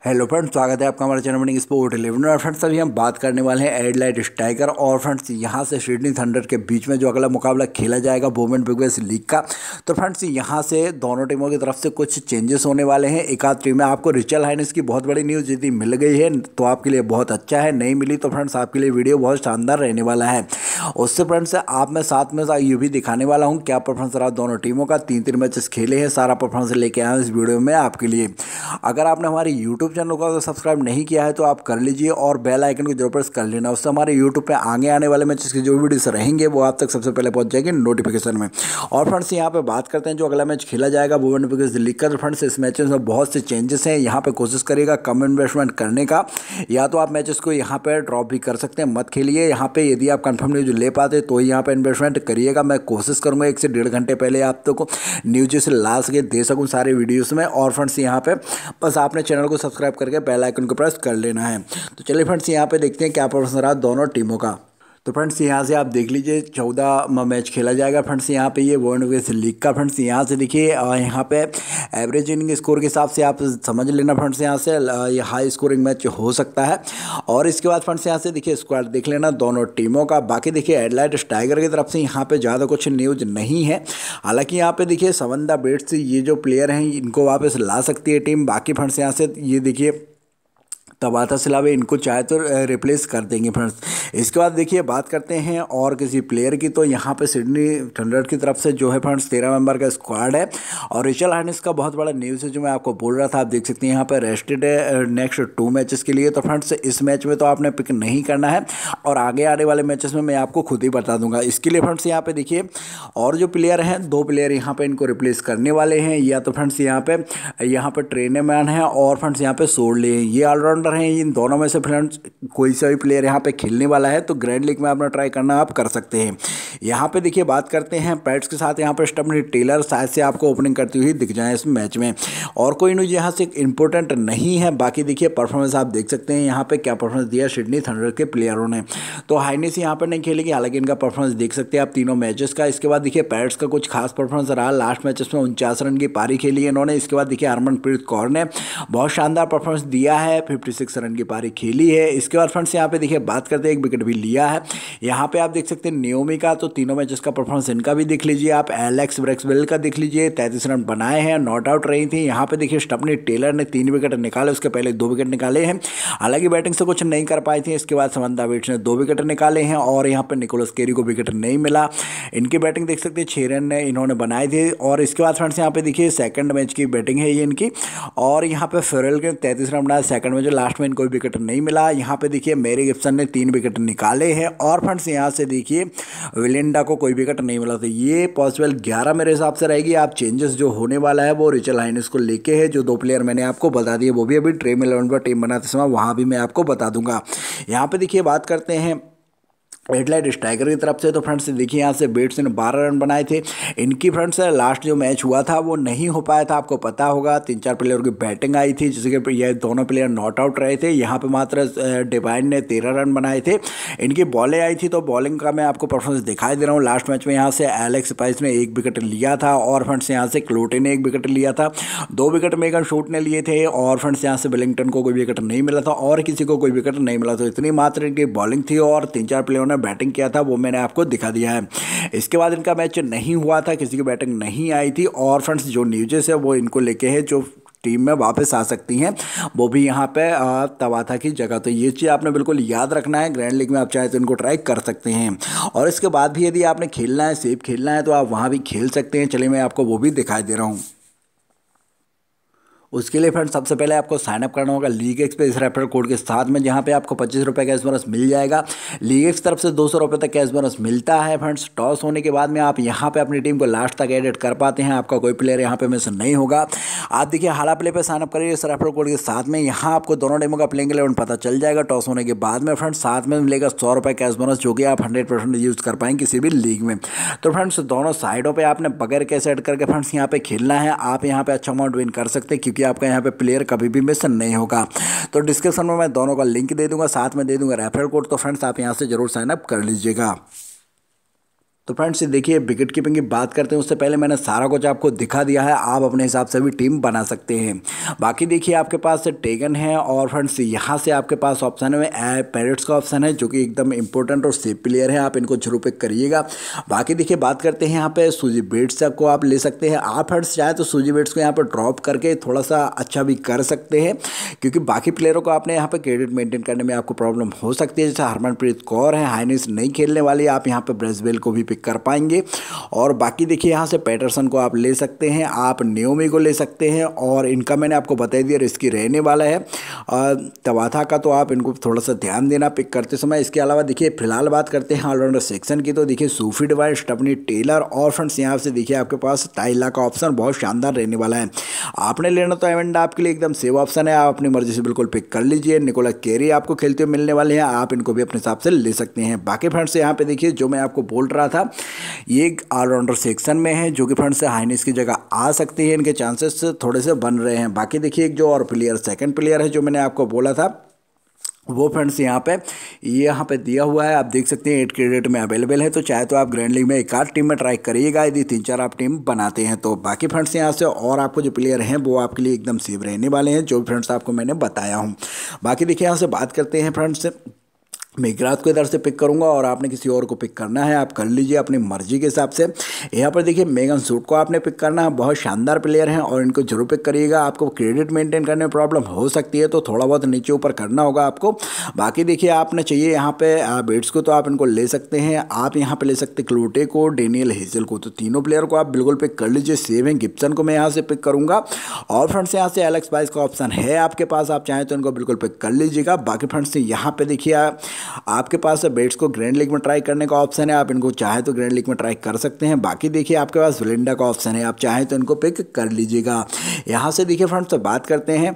Hello friends, स्वागत है आपका हमारे चैनल में स्पोर्ट 11। और फ्रेंड्स अभी हम बात करने वाले हैं एडलाइट स्ट्राइकर और फ्रेंड्स यहाँ से सिडनी थंडर के बीच में जो अगला मुकाबला खेला जाएगा वुमेन बिग बैश लीग का। तो फ्रेंड्स यहाँ से दोनों टीमों की तरफ से कुछ चेंजेस होने वाले हैं। एक आध टीम में आपको रेचल हाइनेस की बहुत बड़ी न्यूज़ यदि मिल गई है तो आपके लिए बहुत अच्छा है, नहीं मिली तो फ्रेंड्स आपके लिए वीडियो बहुत शानदार रहने वाला है। उससे फ्रेंड्स आप मैं साथ में ये भी दिखाने वाला हूँ क्या परफॉर्मेंस रहा दोनों टीमों का। 3 मैचेस खेले हैं, सारा परफॉर्मेंस लेके आया हूँ इस वीडियो में आपके लिए। अगर आपने हमारे यूट्यूब चैनल को सब्सक्राइब नहीं किया है तो आप कर लीजिए और बेल आइकन को जरूर प्रेस कर लेना। उससे हमारे यूट्यूब पे आगे आने वाले मैचेस की जो वीडियोस रहेंगे वो आप तक सबसे पहले पहुंच जाएंगे नोटिफिकेशन में। और फ्रेंड्स यहाँ पे बात करते हैं जो अगला मैच खेला जाएगा वुमेन बिग बैश लीग का। तो फ्रेंड्स इस मैच में बहुत से चेंजेस हैं। यहाँ पे कोशिश करिएगा कम इन्वेस्टमेंट करने का, या तो आप मैचेस को यहाँ पे ड्रॉप भी कर सकते हैं, मत खेलिए। यहाँ पे यदि आप कंफर्म न्यूज ले पाते तो यहाँ पे इन्वेस्टमेंट करिएगा। मैं कोशिश करूँगा 1 से 1.5 घंटे पहले आप तो न्यूज से ला सके दे सकूँ सारे वीडियोज़ में। और फ्रेंड्स यहाँ पे बस आपने चैनल को सब्सक्राइब करके बेल आइकन को प्रेस कर लेना है। तो चलिए फ्रेंड्स यहाँ पे देखते हैं क्या परफॉर्मेंस रहा दोनों टीमों का। तो फ्रेंड्स यहाँ से आप देख लीजिए 14 मैच खेला जाएगा फ्रेंड्स यहाँ पे ये वुमेन बिग बैश लीग का। फ्रेंड्स यहाँ से देखिए यहाँ पे एवरेज इनिंग स्कोर के हिसाब से आप समझ लेना फ्रेंड्स यहाँ से ये हाई स्कोरिंग मैच हो सकता है। और इसके बाद फ्रेंड्स यहाँ से देखिए स्क्वाड देख लेना दोनों टीमों का। बाकी देखिए एडलाइट स्ट्राइकर की तरफ से यहाँ पे ज़्यादा कुछ न्यूज नहीं है। हालांकि यहाँ पे देखिए समंदा बेट्स ये जो प्लेयर हैं इनको वापस ला सकती है टीम। बाकी फ्रेंड्स यहाँ से ये देखिए तबाता सिलावे इनको चाहे तो रिप्लेस कर देंगे फ्रेंड्स। इसके बाद देखिए बात करते हैं और किसी प्लेयर की। तो यहाँ पे सिडनी थंडर की तरफ से जो है फ्रेंड्स 13 मेंबर का स्क्वाड है। और रेचल हाइनेस का बहुत बड़ा न्यूज़ है जो मैं आपको बोल रहा था, आप देख सकते हैं यहाँ पे रेस्टेड है नेक्स्ट 2 मैचेस के लिए। तो फ्रेंड्स इस मैच में तो आपने पिक नहीं करना है और आगे आने वाले मैचेस में मैं आपको खुद ही बता दूंगा। इसके लिए फ्रेंड्स यहाँ पे देखिए और जो प्लेयर हैं 2 प्लेयर यहाँ पे इनको रिप्लेस करने वाले हैं। या तो फ्रेंड्स यहाँ पे ट्रेनमैन है और फ्रेंड्स यहाँ पे सोडले हैं, ये ऑलराउंडर हैं। इन दोनों में से फ्रेंड्स कोई सा भी प्लेयर यहाँ पे खेलने वाला है तो ग्रैंड लीग में अपना ट्राई करना आप कर सकते हैं। यहाँ पे देखिए बात करते हैं पैट्स के साथ। यहाँ पे स्टम्पनी टेलर शायद से आपको ओपनिंग करती हुई दिख जाए इस मैच में। और कोई न्यूज़ यहाँ से इंपॉर्टेंट नहीं है। बाकी देखिए परफॉर्मेंस आप देख सकते हैं यहाँ पे क्या परफॉर्मेंस दिया सिडनी थंडर के प्लेयरों ने। तो हाइनेस यहाँ पर नहीं खेलेगी, हालांकि इनका परफॉर्मेंस देख सकते हैं आप तीनों मैचेस का। इसके बाद देखिए पैट्स का कुछ खास परफॉर्मेंस रहा, लास्ट मैचेस में 49 रन की पारी खेली है इन्होंने। इसके बाद देखिए हरमनप्रीत कौर ने बहुत शानदार परफॉर्मेंस दिया है, 56 रन की पारी खेली है। इसके बाद फ्रेंड्स यहाँ पे देखिए बात करते हैं 1 विकेट भी लिया है। यहाँ पे आप देख सकते हैं नियोमी का, तो तीनों मैचेस का परफॉर्मेंस इनका भी देख लीजिए आप। एलेक्स ब्रेक्सवेल का देख लीजिए, 33 रन बनाए हैं, नॉट आउट रही थी। यहाँ पे देखिए स्टम्पनी टेलर ने 3 विकेट निकाले, उसके पहले 2 विकेट निकाले हैं, हालांकि बैटिंग से कुछ नहीं कर पाई थी। इसके बाद समंदा बेट्स ने 2 विकेट निकाले हैं और यहाँ पे निकोलस केरी को विकेट नहीं मिला। इनकी बैटिंग देख सकते हैं 6 रन इन्होंने बनाए थे। और इसके बाद फ्रेंड्स यहाँ पे देखिए सेकंड मैच की बैटिंग है ये इनकी। और यहाँ पे फेरल के 33 रन बनाए सेकंड में, जो लास्ट में इनको विकेट नहीं मिला। यहाँ पे देखिए मैरी गिब्सन ने 3 विकेट निकाले हैं। और फ्रेंड्स यहाँ से देखिए विलिंडा को कोई विकेट नहीं मिला। तो ये पॉसिबल 11 मेरे हिसाब से रहेगी। आप चेंजेस जो होने वाला है वो रेचल हाइनेस को लेके है। जो 2 प्लेयर मैंने आपको बता दिए वो भी अभी ड्रीम11 पर टीम बनाते समय वहाँ भी मैं आपको बता दूंगा। यहाँ पे देखिए बात करते हैं एडलाइट स्ट्राइकर की तरफ से। तो फ्रेंड्स देखिए यहाँ से बेट्स ने 12 रन बनाए थे। इनकी फ्रेंड्स लास्ट जो मैच हुआ था वो नहीं हो पाया था, आपको पता होगा। 3-4 प्लेयर की बैटिंग आई थी जिसके ये दोनों प्लेयर नॉट आउट रहे थे। यहाँ पे मात्र डिवाइन ने 13 रन बनाए थे। इनकी बॉलें आई थी तो बॉलिंग का मैं आपको परफॉर्मेंस दिखाई दे रहा हूँ। लास्ट मैच में यहाँ से एलेक्स स्पाइस ने 1 विकेट लिया था और फ्रेंड्स यहाँ से क्लोटे ने 1 विकेट लिया था। 2 विकेट मेगन शूट ने लिए थे और फ्रेंड्स यहाँ से विलिंगटन को कोई विकेट नहीं मिला था और किसी को कोई विकेट नहीं मिला। तो इतनी मात्र इनकी बॉलिंग थी और 3-4 प्लेयरों ने बैटिंग किया था, वो मैंने आपको दिखा दिया है। इसके बाद इनका मैच नहीं हुआ था, किसी की बैटिंग नहीं आई थी। और फ्रेंड्स जो न्यूज़ है वो इनको लेके है जो टीम में वापस आ सकती हैं वो भी यहाँ पे तबाता की जगह। तो ये चीज़ आपने बिल्कुल याद रखना है। ग्रैंड लीग में आप चाहे तो इनको ट्राई कर सकते हैं। और इसके बाद भी यदि आपने खेलना है, सेफ खेलना है, तो आप वहाँ भी खेल सकते हैं। चलिए मैं आपको वो भी दिखाई दे रहा हूँ। उसके लिए फ्रेंड्स सबसे पहले आपको साइनअप करना होगा leaguex पे इस रेफरल कोड के साथ में, जहाँ पे आपको 25 रुपये कैश बोनस मिल जाएगा। leaguex तरफ से 200 रुपये तक कैश बोनस मिलता है फ्रेंड्स। टॉस होने के बाद में आप यहाँ पे अपनी टीम को लास्ट तक एडिट कर पाते हैं, आपका कोई प्लेयर यहाँ पे मिस नहीं होगा। आप देखिए हलाप्ले पे साइनअप करिए इस रेफरल कोड के साथ में, यहाँ आपको दोनों टीमों का प्लेइंग 11 पता चल जाएगा टॉस होने के बाद में। फ्रेंड्स साथ में मिलेगा 100 रुपये कैश बोनस, जो कि आप 100% यूज़ कर पाएंगे किसी भी लीग में। तो फ्रेंड्स दोनों साइडों पर आपने बगैर कैश एड करके फ्रेंड्स यहाँ पे खेलना है। आप यहाँ पे अच्छा अमाउंट विन कर सकते हैं क्योंकि आपका यहाँ पे प्लेयर कभी भी मिस नहीं होगा। तो डिस्क्रिप्शन में मैं दोनों का लिंक दे दूंगा, साथ में दे दूंगा रेफरल कोड। तो फ्रेंड्स आप यहां से जरूर साइन अप कर लीजिएगा। तो फ्रेंड्स देखिए, विकेट कीपिंग की बात करते हैं उससे पहले मैंने सारा कुछ आपको दिखा दिया है, आप अपने हिसाब से भी टीम बना सकते हैं। बाकी देखिए आपके पास टेगन है और फ्रेंड्स यहाँ से आपके पास ऑप्शन है पैरेट्स का ऑप्शन है, जो कि एकदम इंपॉर्टेंट और सेफ प्लेयर है, आप इनको जरूर पिक करिएगा। बाकी देखिए बात करते हैं यहाँ पे सूजी बेट्स को आप ले सकते हैं। आप फ्रेंड्स चाहे तो सूजी बेट्स को यहाँ पर ड्रॉप करके थोड़ा सा अच्छा भी कर सकते हैं, क्योंकि बाकी प्लेयरों को आपने यहाँ पर क्रेडिट मेंटेन करने में आपको प्रॉब्लम हो सकती है। जैसे हरमनप्रीत कौर है, हाइनिस नहीं खेलने वाली, आप यहाँ पर ब्रेसवेल को भी कर पाएंगे। और बाकी देखिए यहाँ से पैटरसन को आप ले सकते हैं, आप न्योमी को ले सकते हैं, और इनका मैंने आपको बता दिया रिस्की रहने वाला है। तवाथा का तो आप इनको थोड़ा सा ध्यान देना पिक करते समय। इसके अलावा देखिए फिलहाल बात करते हैं ऑलराउंडर सेक्शन की, तो देखिए सूफी डिवाइन, स्टफनी टेलर और फ्रेंड्स यहाँ से देखिए आपके पास टाइला का ऑप्शन बहुत शानदार रहने वाला है। आपने लेना तो एवेंडा आपके लिए एकदम सेव ऑप्शन है, आप अपनी मर्जी से बिल्कुल पिक कर लीजिए। निकोला केरी आपको खेलते हुए मिलने वाले हैं, आप इनको भी अपने हिसाब से ले सकते हैं। बाकी फ्रेंड्स यहाँ पे देखिए जो मैं आपको बोल रहा था, ये ऑलराउंडर सेक्शन में है, जो कि फ्रेंड्स से हाइनिस की जगह आ सकती है, इनके चांसेस थोड़े से बन रहे हैं। बाकी देखिए एक जो और प्लेयर सेकंड प्लेयर है जो मैंने आपको बोला था, वो फ्रेंड्स यहाँ पे दिया हुआ है, आप देख सकते हैं 8 क्रेडिट में अवेलेबल है। तो चाहे तो आप ग्रैंड लीग में एक आध टीम में ट्राई करिएगा, यदि 3-4 आप टीम बनाते हैं तो। बाकी फ्रेंड्स यहाँ से और आपको जो प्लेयर हैं वो आपके लिए एकदम सेव रहने वाले हैं, जो फ्रेंड्स आपको मैंने बताया हूँ। बाकी देखिए यहाँ से बात करते हैं फ्रेंड्स, मेघराज को इधर से पिक करूंगा और आपने किसी और को पिक करना है, आप कर लीजिए अपनी मर्जी के हिसाब से। यहाँ पर देखिए मेगन सूट को आपने पिक करना है, बहुत शानदार प्लेयर हैं और इनको जरूर पिक करिएगा। आपको क्रेडिट मेंटेन करने में प्रॉब्लम हो सकती है, तो थोड़ा बहुत नीचे ऊपर करना होगा आपको। बाकी देखिए आपने चाहिए यहाँ पे बेट्स को, तो आप इनको ले सकते हैं। आप यहाँ पे ले सकते हैं क्लूटे को, डेनियल हेजल को, तो तीनों प्लेयर को आप बिल्कुल पिक कर लीजिए। सेव है गिब्सन को मैं यहाँ से पिक करूँगा, और फ्रेंड्स यहाँ से एलेक्स बाइस का ऑप्शन है आपके पास, आप चाहें तो इनको बिल्कुल पिक कर लीजिएगा। बाकी फ्रेंड्स यहाँ पे देखिए आपके पास बेट्स को ग्रैंड लीग में ट्राई करने का ऑप्शन है, आप इनको चाहे तो ग्रैंड लीग में ट्राई कर सकते हैं। बाकी देखिए आपके पास विलिंडा का ऑप्शन है, आप चाहे तो इनको पिक कर लीजिएगा। यहाँ से देखिए फ्रेंड्स तो बात करते हैं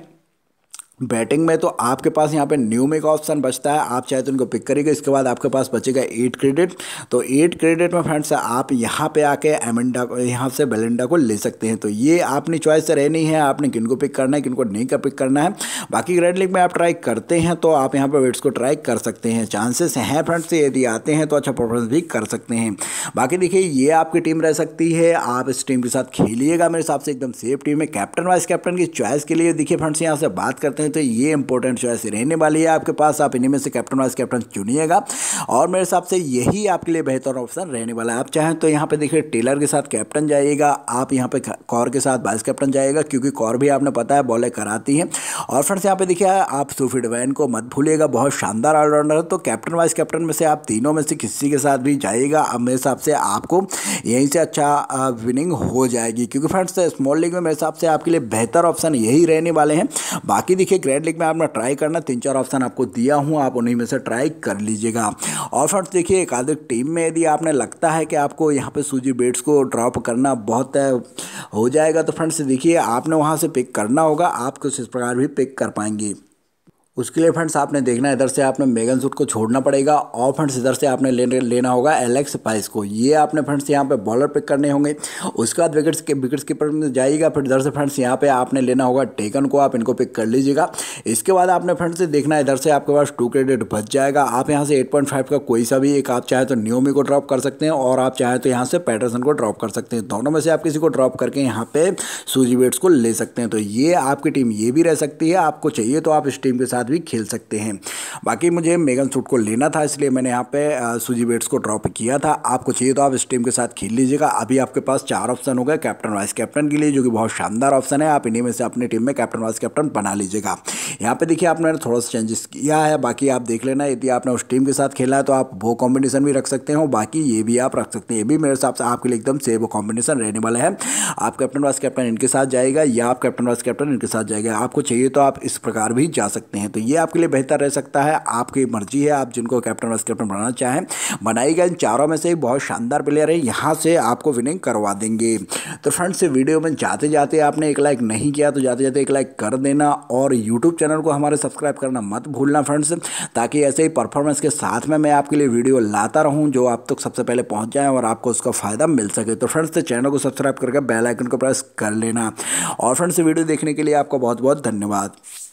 बैटिंग में, तो आपके पास यहाँ पे न्यूमे का ऑप्शन बचता है, आप चाहे तो इनको पिक करिएगा। इसके बाद आपके पास बचेगा 8 क्रेडिट, तो 8 क्रेडिट में फ्रेंड्स आप यहाँ पे आके एमेंडा को, यहाँ से बेलिंडा को ले सकते हैं। तो ये अपनी चॉइस से रहनी है, आपने किनको पिक करना है किनको नहीं का पिक करना है। बाकी ग्रैंड लीग में आप ट्राई करते हैं तो आप यहाँ पर वेट्स को ट्राई कर सकते हैं, चांसेस हैं फ्रेंड्स, यदि आते हैं तो अच्छा परफॉर्मेंस भी कर सकते हैं। बाकी देखिए ये आपकी टीम रह सकती है, आप इस टीम के साथ खेलिएगा, मेरे हिसाब से एकदम सेफ टीम है। कैप्टन वाइस कैप्टन की चॉइस के लिए देखिए फ्रेंड्स यहाँ से बात करते हैं, तो ये इंपॉर्टेंट चॉइस रहने वाली है आपके पास, आप इन्हीं में से कैप्टन वाइस कैप्टन चुनिएगा, और मेरे हिसाब से यही आपके लिए बेहतर ऑप्शन रहने वाला है। आप चाहें तो यहाँ पे देखिए टेलर के साथ कैप्टन जाइएगा, आप यहाँ पे कौर के साथ वाइस कैप्टन जाइएगा, क्योंकि कौर भी आपने पता है बॉलें कराती हैं। और फ्रेंड्स यहाँ पे देखिए आप सूफी डिवाइन को मत भूलिएगा, बहुत शानदार ऑलराउंडर है। तो कैप्टन वाइस कैप्टन में से आप तीनों में से किसी के साथ भी जाइएगा, अब मेरे हिसाब से आपको यहीं से अच्छा विनिंग हो जाएगी, क्योंकि फ्रेंड्स स्मॉल लीग में मेरे हिसाब से आपके लिए बेहतर ऑप्शन यही रहने वाले हैं। बाकी देखिए ग्रैंड लीग में आपने ट्राई करना, 3-4 ऑप्शन आपको दिया हूं, आप उन्हीं में से ट्राई कर लीजिएगा। और फ्रेंड्स देखिए एक आधे टीम में यदि आपने लगता है कि आपको यहाँ पे सूजी बेट्स को ड्रॉप करना बहुत हो जाएगा, तो फ्रेंड्स देखिए आपने वहाँ से पिक करना होगा, आप कुछ इस प्रकार भी पिक कर पाएंगे। उसके लिए फ्रेंड्स आपने देखना है, इधर से आपने मेगन सूट को छोड़ना पड़ेगा, और फ्रेंड्स इधर से आपने लेना होगा एलेक्स बाइस को, ये आपने फ्रेंड्स यहाँ पे बॉलर पिक करने होंगे। उसके बाद विकेट्स कीपर में जाइएगा, फिर इधर से फ्रेंड्स यहाँ पे आपने लेना होगा टेकन को, आप इनको पिक कर लीजिएगा। इसके बाद आपने फ्रेंड्स देखना है, इधर से आपके पास 2 क्रेडिट बच जाएगा, आप यहाँ से 8.5 का कोई सा भी एक, आप चाहे तो न्योमी को ड्रॉप कर सकते हैं, और आप चाहे तो यहाँ से पैटरसन को ड्रॉप कर सकते हैं। दोनों में से आप किसी को ड्रॉप करके यहाँ पे सूजी बेट्स को ले सकते हैं। तो ये आपकी टीम ये भी रह सकती है, आपको चाहिए तो आप इस टीम के साथ भी खेल सकते हैं। बाकी मुझे मेगन सूट को लेना था, इसलिए मैंने यहाँ पे सूजी बेट्स को ड्रॉप किया था। आपको चाहिए तो आप इस टीम के साथ खेल लीजिएगा। अभी आपके पास 4 ऑप्शन हो गए कैप्टन वाइस कैप्टन के लिए, जो कि बहुत शानदार ऑप्शन है, आप इन्हीं में से अपनी टीम में कैप्टन वाइस कैप्टन बना लीजिएगा। यहाँ पे देखिए आपने थोड़ा सा चेंजेस किया है, बाकी आप देख लेना, यदि आपने उस टीम के साथ खेला है तो आप वो कॉम्बिनेशन भी रख सकते हो, बाकी ये भी आप रख सकते हैं। ये भी मेरे हिसाब से आपके लिए एकदम सेफ कॉम्बिनेशन रहने वाला है। आप कैप्टन वाइस कैप्टन इनके साथ जाएगा, या आप कैप्टन वाइस कैप्टन इनके साथ जाएगा, आपको चाहिए तो आप इस प्रकार भी जा सकते हैं। तो ये आपके लिए बेहतर रह सकता है, आपकी मर्जी है, आप जिनको कैप्टन वाइस कैप्टन बनाना चाहें बनाइएगा। इन चारों में से बहुत शानदार प्लेयर है, यहाँ से आपको विनिंग करवा देंगे। तो फ्रेंड्स वीडियो में जाते जाते आपने एक लाइक नहीं किया तो जाते जाते एक लाइक कर देना, और यूट्यूब चैनल को हमारे सब्सक्राइब करना मत भूलना फ्रेंड्स, ताकि ऐसे ही परफॉर्मेंस के साथ में मैं आपके लिए वीडियो लाता रहूँ जो आप तक सबसे पहले पहुँच जाए और आपको उसका फ़ायदा मिल सके। तो फ्रेंड्स चैनल को सब्सक्राइब करके बेल आइकन को प्रेस कर लेना। और फ्रेंड्स वीडियो देखने के लिए आपका बहुत बहुत धन्यवाद।